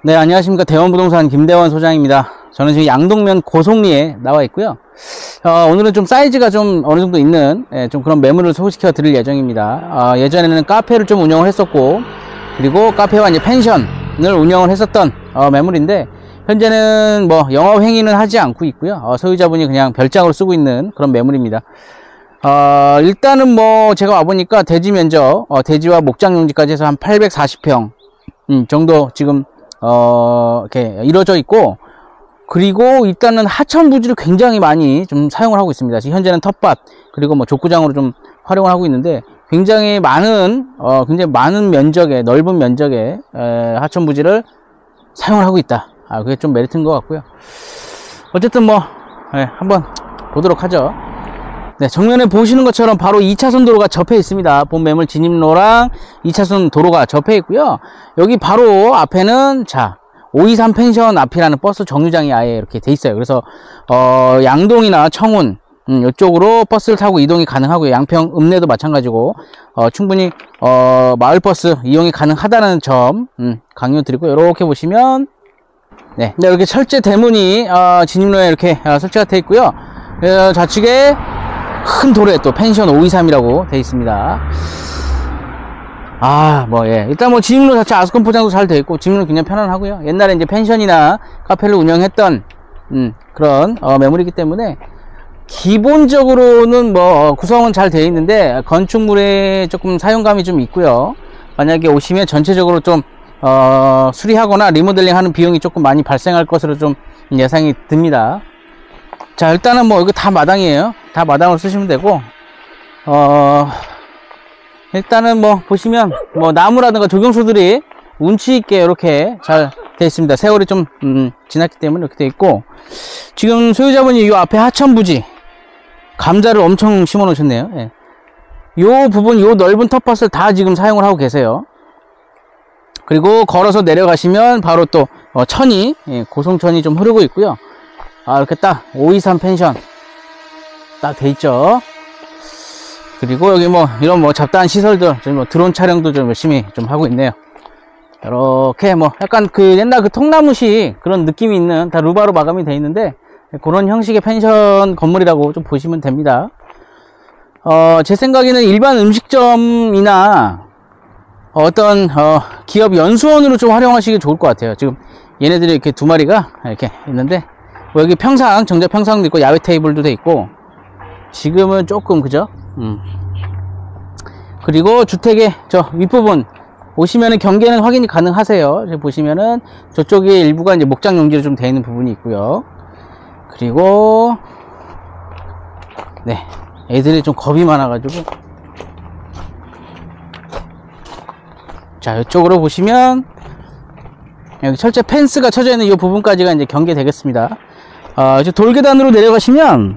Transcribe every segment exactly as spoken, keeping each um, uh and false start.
네, 안녕하십니까. 대원부동산 김대원 소장입니다. 저는 지금 양동면 고속리에 나와 있고요. 어, 오늘은 좀 사이즈가 좀 어느 정도 있는 예, 좀 그런 매물을 소개시켜 드릴 예정입니다. 어, 예전에는 카페를 좀 운영을 했었고, 그리고 카페와 이제 펜션을 운영을 했었던 어, 매물인데, 현재는 뭐 영업 행위는 하지 않고 있고요. 어, 소유자분이 그냥 별장으로 쓰고 있는 그런 매물입니다. 어, 일단은 뭐 제가 와보니까 대지 면적, 어, 대지와 목장 용지까지 해서 한 팔백사십 평 음, 정도 지금 어, 이렇게 이루어져 있고, 그리고 일단은 하천 부지를 굉장히 많이 좀 사용을 하고 있습니다. 지금 현재는 텃밭, 그리고 뭐 족구장으로 좀 활용을 하고 있는데, 굉장히 많은, 어, 굉장히 많은 면적의, 넓은 면적의, 에, 하천 부지를 사용을 하고 있다. 아, 그게 좀 메리트인 것 같고요. 어쨌든 뭐, 예, 한번 보도록 하죠. 네, 정면에 보시는 것처럼 바로 이 차선 도로가 접해 있습니다. 본 매물 진입로랑 이 차선 도로가 접해 있고요. 여기 바로 앞에는 자 오이삼 펜션 앞이라는 버스 정류장이 아예 이렇게 돼 있어요. 그래서 어, 양동이나 청운 음, 이쪽으로 버스를 타고 이동이 가능하고요. 양평 읍내도 마찬가지고 어, 충분히 어, 마을버스 이용이 가능하다는 점 음, 강조드리고, 이렇게 보시면 네, 네 이렇게 철제 대문이 어, 진입로에 이렇게 어, 설치가 되어 있고요. 어, 좌측에 큰 도로에 또 펜션 오이삼이라고 되어 있습니다. 아, 뭐, 예. 일단 뭐 진입로 자체 아스콘 포장도 잘 되어 있고, 진입로 굉장히 편안하고요. 옛날에 이제 펜션이나 카페를 운영했던, 음, 그런, 어, 매물이기 때문에, 기본적으로는 뭐, 구성은 잘 되어 있는데, 건축물에 조금 사용감이 좀 있고요. 만약에 오시면 전체적으로 좀, 어, 수리하거나 리모델링 하는 비용이 조금 많이 발생할 것으로 좀 예상이 듭니다. 자, 일단은 뭐 이거 다 마당이에요. 다 마당으로 쓰시면 되고, 어 일단은 뭐 보시면 뭐 나무라든가 조경수들이 운치 있게 이렇게 잘 되어 있습니다. 세월이 좀 음, 지났기 때문에 이렇게 되어 있고, 지금 소유자분이 이 앞에 하천부지 감자를 엄청 심어 놓으셨네요. 예. 요 부분, 요 넓은 텃밭을 다 지금 사용을 하고 계세요. 그리고 걸어서 내려가시면 바로 또 어, 천이, 예, 고송천이 좀 흐르고 있고요. 아, 이렇게 딱 오이삼 펜션 딱 돼 있죠. 그리고 여기 뭐 이런 뭐 잡다한 시설들, 뭐 드론 촬영도 좀 열심히 좀 하고 있네요. 이렇게 뭐 약간 그 옛날 그 통나무식 그런 느낌이 있는, 다 루바로 마감이 돼 있는데, 그런 형식의 펜션 건물이라고 좀 보시면 됩니다. 어, 제 생각에는 일반 음식점이나 어떤 어, 기업 연수원으로 좀 활용하시기 좋을 것 같아요. 지금 얘네들이 이렇게 두 마리가 이렇게 있는데, 뭐 여기 평상, 정자 평상도 있고 야외 테이블도 돼 있고, 지금은 조금 그죠? 음. 그리고 주택의 저 윗부분 오시면은 경계는 확인이 가능하세요. 지금 보시면은 저쪽에 일부가 이제 목장 용지로 좀 되어 있는 부분이 있고요. 그리고 네, 애들이 좀 겁이 많아가지고, 자, 이쪽으로 보시면 여기 철제 펜스가 쳐져 있는 이 부분까지가 이제 경계 되겠습니다. 어, 이제 돌계단으로 내려가시면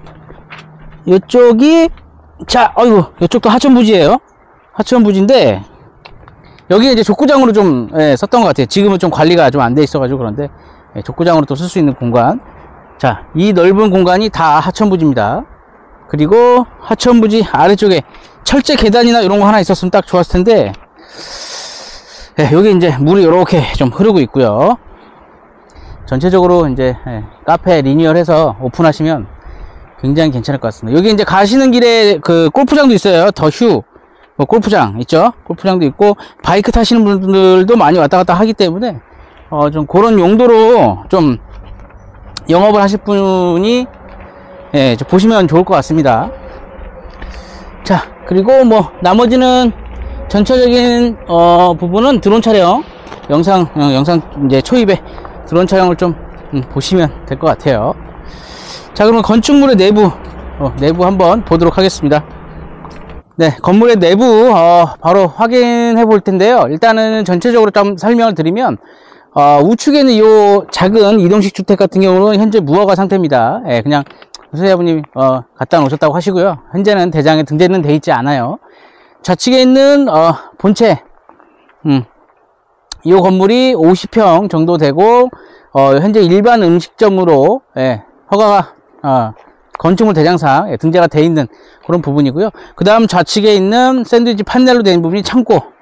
이쪽이, 자, 어이구, 이쪽도 하천부지예요. 하천부지인데 여기 이제 족구장으로 좀 예, 썼던 것 같아요. 지금은 좀 관리가 좀 안 돼 있어가지고 그런데, 예, 족구장으로 또 쓸 수 있는 공간. 자, 이 넓은 공간이 다 하천부지입니다. 그리고 하천부지 아래쪽에 철제 계단이나 이런 거 하나 있었으면 딱 좋았을 텐데, 예, 여기 이제 물이 이렇게 좀 흐르고 있고요. 전체적으로 이제 예, 카페 리뉴얼해서 오픈하시면 굉장히 괜찮을 것 같습니다. 여기 이제 가시는 길에 그 골프장도 있어요. 더 휴 뭐 골프장 있죠. 골프장도 있고, 바이크 타시는 분들도 많이 왔다 갔다 하기 때문에 어, 좀 그런 용도로 좀 영업을 하실 분이 예, 좀 보시면 좋을 것 같습니다. 자, 그리고 뭐 나머지는 전체적인 어, 부분은 드론 촬영 영상 어, 영상 이제 초입에 드론 촬영을 좀 음, 보시면 될 것 같아요. 자, 그러면 건축물의 내부 어, 내부 한번 보도록 하겠습니다. 네, 건물의 내부 어, 바로 확인해 볼 텐데요. 일단은 전체적으로 좀 설명을 드리면, 어, 우측에는 이 작은 이동식 주택 같은 경우는 현재 무허가 상태입니다. 예, 그냥 소유자분이 어, 갖다 놓으셨다고 하시고요. 현재는 대장에 등재는 돼 있지 않아요. 좌측에 있는 어, 본체, 음, 이 건물이 오십 평 정도 되고, 어, 현재 일반 음식점으로 예, 허가가 어, 건축물 대장상 예, 등재가 돼 있는 그런 부분이고요. 그 다음 좌측에 있는 샌드위치 판넬로 된 부분이 창고,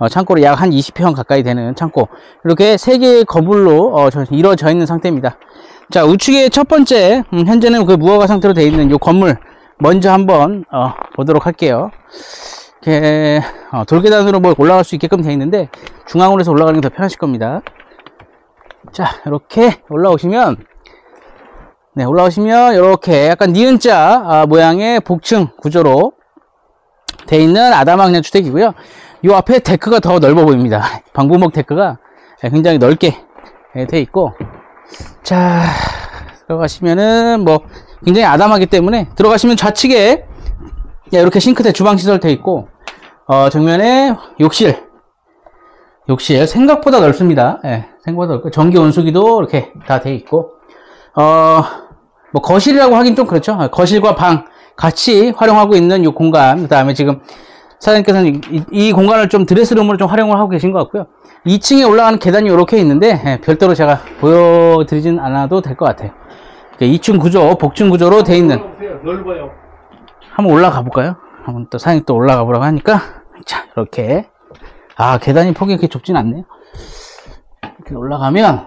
어, 창고로 약 한 이십 평 가까이 되는 창고. 이렇게 세 개의 거불로 어, 저, 이루어져 있는 상태입니다. 자, 우측에 첫 번째, 음, 현재는 그 무허가 상태로 되어 있는 이 건물 먼저 한번 어, 보도록 할게요. 이렇게 어, 돌계단으로 뭐 올라갈 수 있게끔 되어 있는데 중앙으로 해서 올라가는 게 더 편하실 겁니다. 자, 이렇게 올라오시면 네, 올라오시면 이렇게 약간 니은자 아, 모양의 복층 구조로 되어 있는 아담한 주택이고요. 이 앞에 데크가 더 넓어 보입니다. 방부목 데크가 굉장히 넓게 되어 있고, 자, 들어가시면은 뭐 굉장히 아담하기 때문에 들어가시면 좌측에 이렇게 싱크대 주방 시설 되어 있고, 어, 정면에 욕실, 욕실 생각보다 넓습니다. 예, 생각보다 넓고 전기 온수기도 이렇게 다 되어 있고, 어, 뭐 거실이라고 하긴 좀 그렇죠. 거실과 방 같이 활용하고 있는 이 공간. 그 다음에 지금 사장님께서는 이, 이 공간을 좀 드레스룸으로 좀 활용을 하고 계신 것 같고요. 이 층에 올라가는 계단이 이렇게 있는데 예, 별도로 제가 보여드리진 않아도 될 것 같아요. 이 층 구조, 복층 구조로 되어 있는. 넓어요. 한번 올라가 볼까요? 한번 또 사장님 또 올라가 보라고 하니까, 자, 이렇게. 아, 계단이 폭이 이렇게 좁진 않네요. 이렇게 올라가면,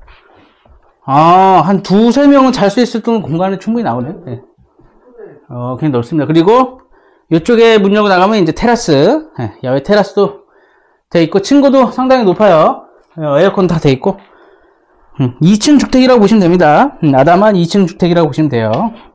아, 한 두세 명은 잘 수 있을 정도 공간이 충분히 나오네요. 네. 어, 굉장히 넓습니다. 그리고, 이쪽에 문 열고 나가면 이제 테라스, 네, 야외 테라스도 돼 있고, 층고도 상당히 높아요. 에어컨 다 돼 있고, 음, 이 층 주택이라고 보시면 됩니다. 음, 아담한 이 층 주택이라고 보시면 돼요.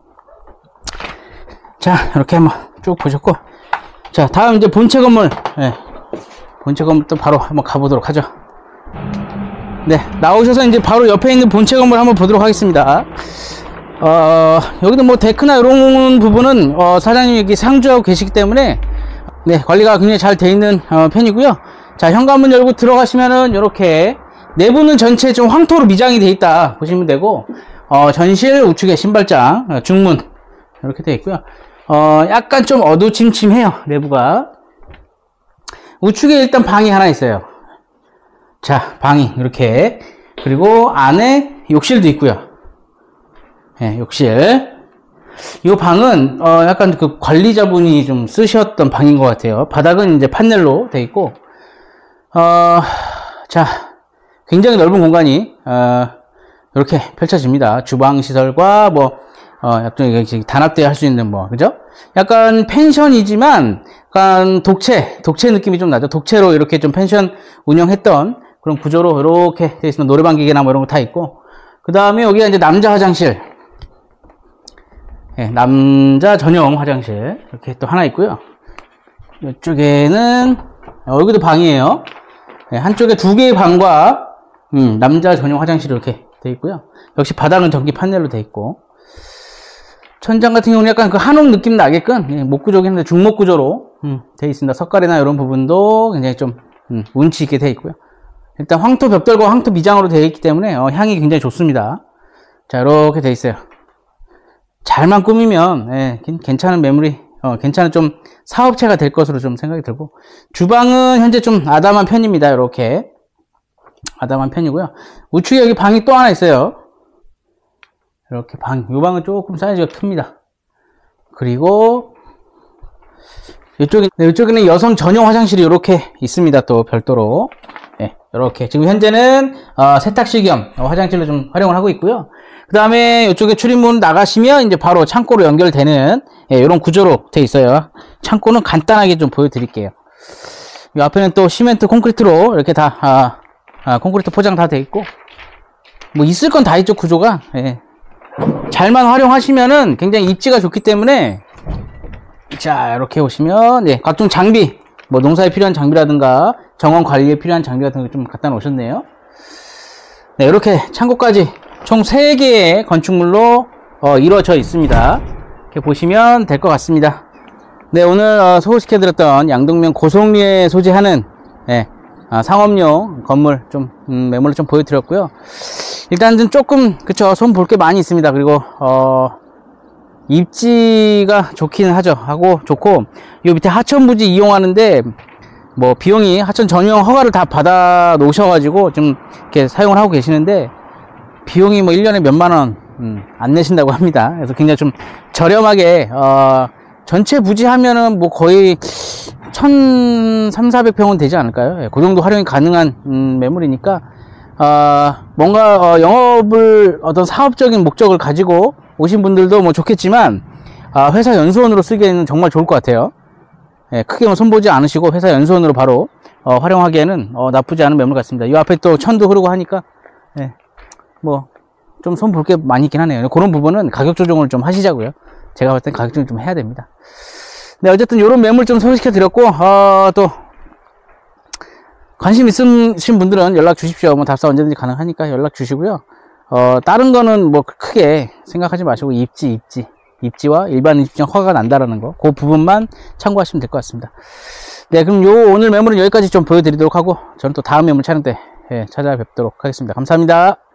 자, 이렇게 한번 쭉 보셨고, 자, 다음 이제 본체 건물, 네, 본체 건물 또 바로 한번 가보도록 하죠. 네, 나오셔서 이제 바로 옆에 있는 본체 건물 한번 보도록 하겠습니다. 어, 여기도 뭐 데크나 이런 부분은 어, 사장님이 여기 상주하고 계시기 때문에 네, 관리가 굉장히 잘 돼 있는 어, 편이고요. 자, 현관문 열고 들어가시면은 이렇게 내부는 전체 좀 황토로 미장이 돼 있다 보시면 되고, 어, 전실 우측에 신발장, 어, 중문 이렇게 되어 있고요. 어, 약간 좀 어두침침해요, 내부가. 우측에 일단 방이 하나 있어요. 자, 방이 이렇게. 그리고 안에 욕실도 있고요. 예, 욕실. 이 방은 어, 약간 그 관리자분이 좀 쓰셨던 방인 것 같아요. 바닥은 이제 판넬로 되어 있고, 어, 자, 굉장히 넓은 공간이 어, 이렇게 펼쳐집니다. 주방 시설과 뭐 어, 약간 단합되어 할 수 있는 뭐, 그죠? 약간 펜션이지만 약간 독채, 독채 느낌이 좀 나죠. 독채로 이렇게 좀 펜션 운영했던 그런 구조로 이렇게 되어 있으면 노래방 기계나 뭐 이런 거 다 있고, 그 다음에 여기가 이제 남자 화장실, 예, 남자 전용 화장실 이렇게 또 하나 있고요. 이쪽에는 어, 여기도 방이에요. 예, 한쪽에 두 개의 방과 음, 남자 전용 화장실이 이렇게 되어 있고요. 역시 바닥은 전기 판넬로 되어 있고, 천장 같은 경우는 약간 그 한옥 느낌 나게끔 예, 목구조긴 한데 중목 구조로 음, 되어 있습니다. 석가래나 이런 부분도 굉장히 좀 음, 운치 있게 되어 있고요. 일단 황토 벽돌과 황토 미장으로 되어 있기 때문에 어, 향이 굉장히 좋습니다. 자, 이렇게 되어 있어요. 잘만 꾸미면 예, 괜찮은 매물이 어, 괜찮은 좀 사업체가 될 것으로 좀 생각이 들고, 주방은 현재 좀 아담한 편입니다. 이렇게 아담한 편이고요. 우측에 여기 방이 또 하나 있어요. 이렇게 방, 이 방은 조금 사이즈가 큽니다. 그리고 이쪽에, 이쪽에는 여성 전용 화장실이 이렇게 있습니다. 또 별도로. 네, 이렇게. 지금 현재는 어, 세탁실 겸 화장실로 좀 활용을 하고 있고요. 그 다음에 이쪽에 출입문 나가시면 이제 바로 창고로 연결되는 예, 이런 구조로 되어 있어요. 창고는 간단하게 좀 보여드릴게요. 이 앞에는 또 시멘트 콘크리트로 이렇게 다, 아, 아, 콘크리트 포장 다 되어 있고, 뭐 있을 건 다 있죠, 구조가. 예. 잘만 활용하시면은 굉장히 입지가 좋기 때문에, 자, 이렇게 오시면, 예, 각종 장비, 뭐 농사에 필요한 장비라든가, 정원 관리에 필요한 장비 같은 거 좀 갖다 놓으셨네요. 네, 이렇게 창고까지 총 세 개의 건축물로 어, 이루어져 있습니다. 이렇게 보시면 될 것 같습니다. 네, 오늘 어, 소개시켜드렸던 양동면 고성리에 소재하는 예, 아, 상업용 건물 좀 음, 매물을 좀 보여드렸고요. 일단은 조금 그쵸, 손 볼 게 많이 있습니다. 그리고 어, 입지가 좋기는 하죠. 하고 좋고, 요 밑에 하천부지 이용하는데 뭐 비용이 하천 전용 허가를 다 받아 놓으셔가지고 좀 이렇게 사용을 하고 계시는데, 비용이 뭐 일 년에 몇만 원 음, 안 내신다고 합니다. 그래서 굉장히 좀 저렴하게 어, 전체 부지 하면은 뭐 거의 천삼백, 사백 평은 되지 않을까요? 예, 그 정도 활용이 가능한 음, 매물이니까 아, 뭔가 어, 영업을 어떤 사업적인 목적을 가지고 오신 분들도 뭐 좋겠지만 아, 회사 연수원으로 쓰기에는 정말 좋을 것 같아요. 예, 크게 뭐 손보지 않으시고 회사 연수원으로 바로 어, 활용하기에는 어, 나쁘지 않은 매물 같습니다. 이 앞에 또 천도 흐르고 하니까 예, 뭐 좀 손 볼 게 많이 있긴 하네요. 그런 부분은 가격 조정을 좀 하시자고요. 제가 볼 땐 가격 조정 좀 해야 됩니다. 네, 어쨌든 이런 매물 좀 소개시켜 드렸고 어, 또 관심 있으신 분들은 연락 주십시오. 뭐 답사 언제든지 가능하니까 연락 주시고요. 어, 다른 거는 뭐 크게 생각하지 마시고 입지, 입지, 입지와 일반 입지랑 화가 난다라는 거, 그 부분만 참고하시면 될 것 같습니다. 네, 그럼 요 오늘 매물은 여기까지 좀 보여드리도록 하고 저는 또 다음 매물 촬영 때 예, 찾아뵙도록 하겠습니다. 감사합니다.